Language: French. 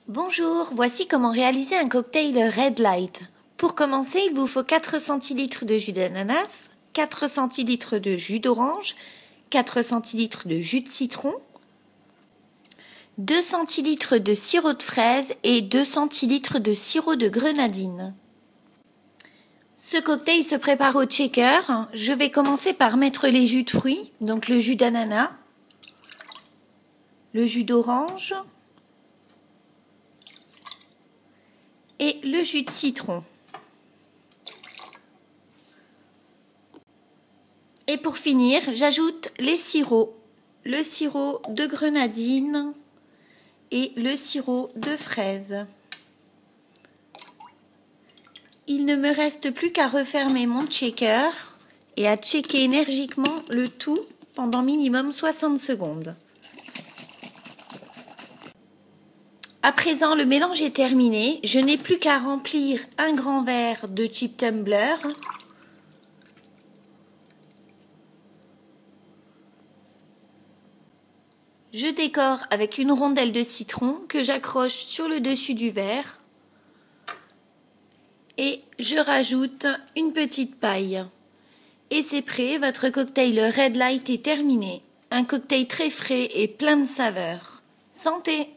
Bonjour, voici comment réaliser un cocktail Red Light. Pour commencer, il vous faut 4 centilitres de jus d'ananas, 4 centilitres de jus d'orange, 4 centilitres de jus de citron, 2 centilitres de sirop de fraise et 2 centilitres de sirop de grenadine. Ce cocktail se prépare au shaker. Je vais commencer par mettre les jus de fruits, donc le jus d'ananas, le jus d'orange et le jus de citron. Et pour finir, j'ajoute les sirops, le sirop de grenadine et le sirop de fraise. Il ne me reste plus qu'à refermer mon shaker et à shaker énergiquement le tout pendant minimum 60 secondes. À présent, le mélange est terminé. Je n'ai plus qu'à remplir un grand verre de type tumbler. Je décore avec une rondelle de citron que j'accroche sur le dessus du verre. Et je rajoute une petite paille. Et c'est prêt, votre cocktail Red Light est terminé. Un cocktail très frais et plein de saveurs. Santé!